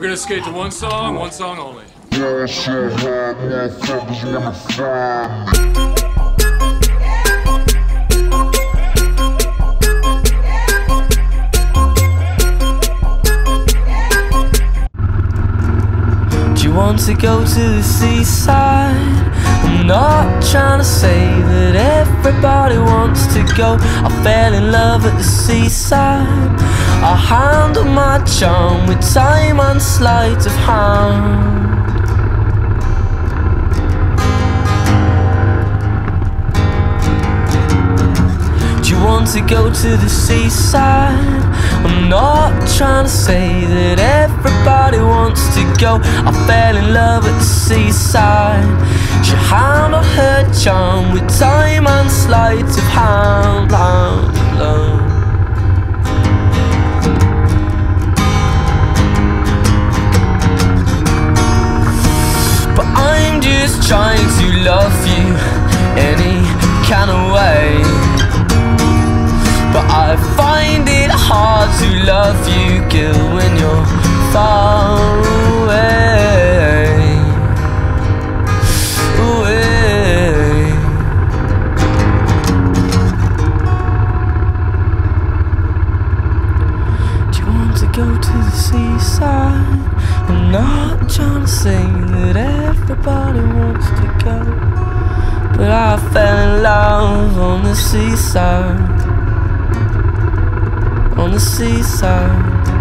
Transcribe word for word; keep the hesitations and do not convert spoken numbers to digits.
We're gonna skate to one song, one song only. Yeah, so hard, motherfuckers wanna find me. Do you want to go to the seaside? I'm not trying to say that everybody wants to go. I fell in love at the seaside. I handle my charm with time and sleight of hand. Do you want to go to the seaside? I'm not trying to say that everybody wants to go. I fell in love at the seaside. She handled her charm with time and sleight of hand. But I'm just trying to love you any kind of way. But I find it hard to love you, girl, when you're far away, away. Do you want to go to the seaside? I'm not trying to say that everybody wants to go, but I fell in love on the seaside, on the seaside.